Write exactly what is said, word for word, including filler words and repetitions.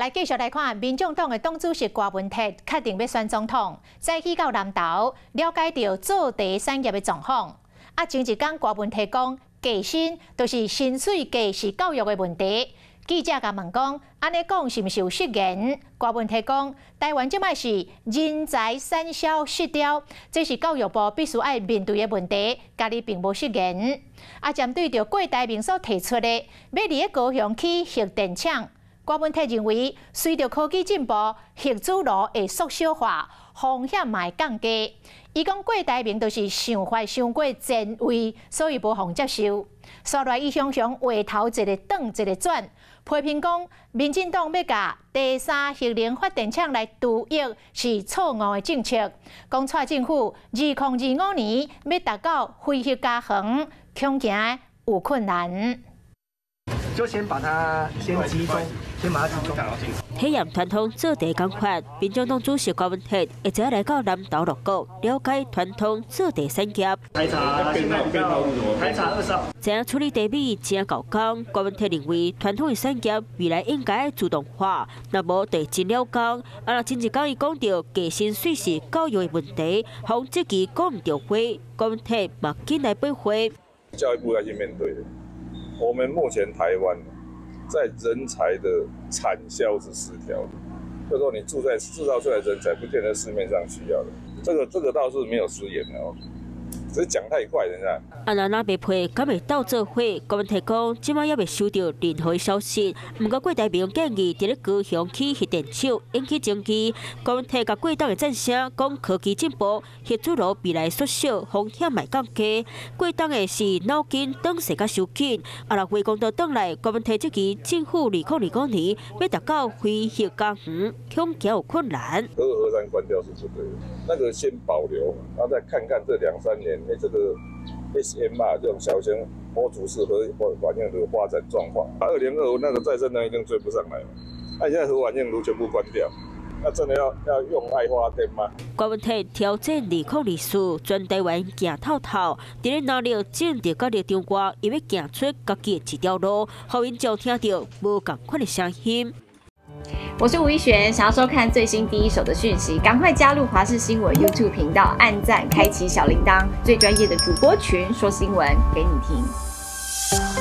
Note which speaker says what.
Speaker 1: 来继续来看，民众党的党主席郭文铁确定要选总统，再去到南投了解到造地产业的状况。啊，前一天郭文铁讲，计薪就是薪水计是教育的问题。记者甲问讲，安尼讲是毋是有失言？郭文铁讲，台湾即摆是人才产销失调，这是教育部必须要面对的问题，家己并无失言。啊，针对着郭台铭所提出的要伫个高雄起核电厂。 郭文铁认为，随着科技进步，核子炉会缩小化，风险嘛会降低。伊讲郭台铭就是想法伤过前卫，所以无互接受。所来伊常常话头一个转一个转，批评讲民进党要甲第三核能发电厂来独役是错误的政策。讲蔡政府二零二五年要达到非核加恒，恐惊有困难。
Speaker 2: 就先把它先集中，先把它集中。
Speaker 3: 体验传统做地工法，民众党主席郭文铁会再来到南投六国，了解传统做地产业。
Speaker 2: 台茶现在比较，台茶二少。
Speaker 3: 怎样处理地米真搞工？郭文铁认为，传统的产业未来应该自动化，那无地真了工。啊，若前一讲伊讲到计薪水是教育的问题，方这期讲唔到话，郭文铁嘛紧来背回。
Speaker 4: 教育部要去面对的。 我们目前台湾在人才的产销是失调的，就是说你住在制造出来的人才，不见得市面上需要的。这个这个倒是没有失言的哦，只是讲太快，人家。
Speaker 3: 啊，若若袂配，敢会斗做伙？郭文铁讲，即摆也未收到任何消息。毋过郭台铭建议伫咧高雄起核电厂，引起争议。郭文铁甲国党的赞声，讲科技进步，核子炉未来缩小，风险卖降低。国党的是脑筋转势甲收紧。啊，若回公道转来，郭文铁即期政府二零二五年要达到非核加恒，恐惊有困难。
Speaker 4: 核二三关掉是不对的，那个先保留，然后再看看这两三年，哎，这个。 S M R 这种小型模组式核反应炉发展状况，二零二五那个再生能一定追不上来了。那现在核反应炉全部关掉，那真的要要用爱发电吗？
Speaker 3: 郭文铁挑战二零二四，全台湾行透透，伫咧努力政治甲立场外，伊要行出家己的一条路，互因就听到无共款的声音。
Speaker 5: 我是吴一璇，想要收看最新第一手的讯息，赶快加入华视新闻 YouTube 频道，按赞，开启小铃铛，最专业的主播群说新闻给你听。